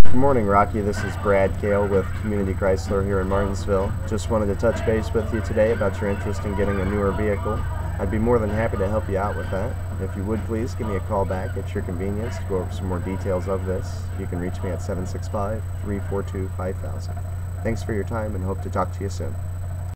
Good morning, Rocky. This is Brad Kale with Community Chrysler here in Martinsville. Just wanted to touch base with you today about your interest in getting a newer vehicle. I'd be more than happy to help you out with that. If you would, please give me a call back at your convenience to go over some more details of this. You can reach me at 765-342-5000. Thanks for your time and hope to talk to you soon.